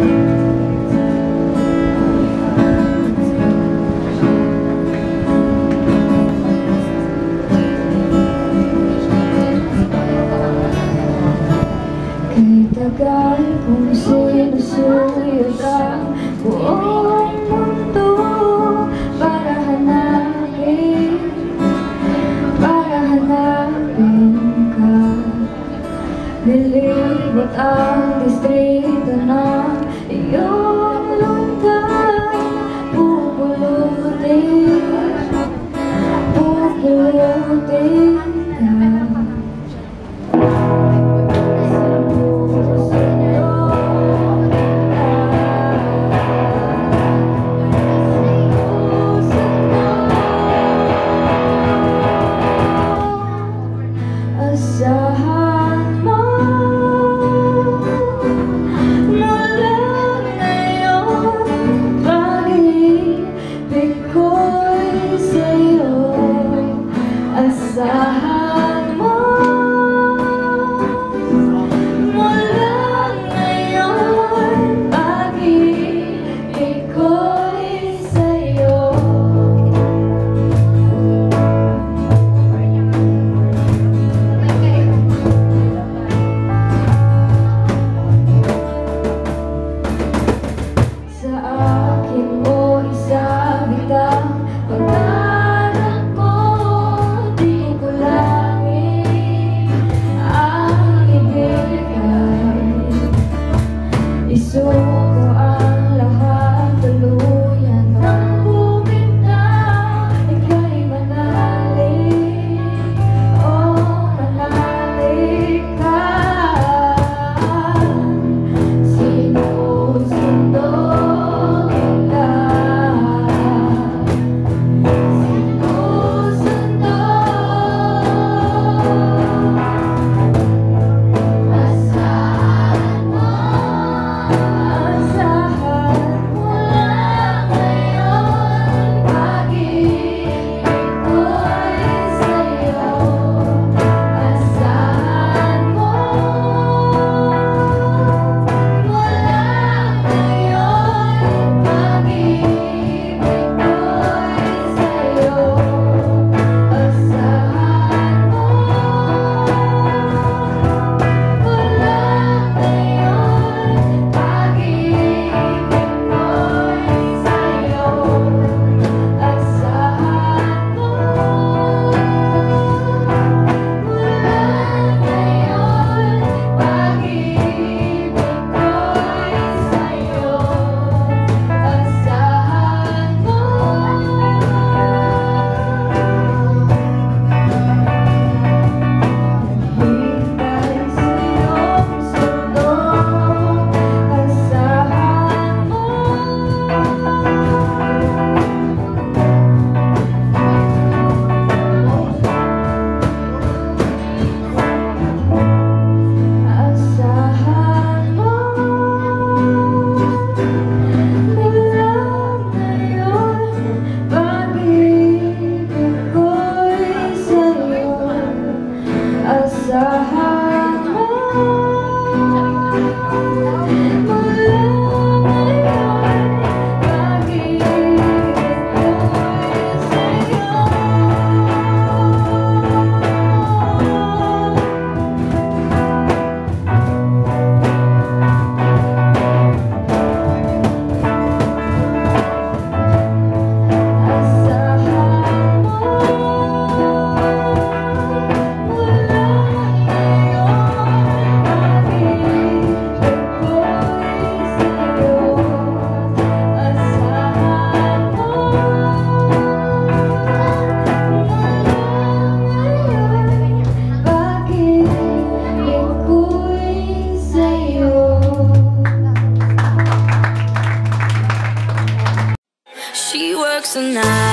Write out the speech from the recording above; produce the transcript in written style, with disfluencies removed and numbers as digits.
Tagal kong sinusuyod ang buong mundo para hanapin ka. Nilibot ang distrito ng iyong lungkay. Pupulutin ka. Asahan mo mula ngayon, pag-ibig ko'y sa'yo. Asahan mo mula ngayon, pag-ibig ko'y sa'yo. Isuko ang lahat, tuluyan ng bumitaw. Ika'y manalig, oh manalig ka. Sinusundo kita, sinusundo. She works the night.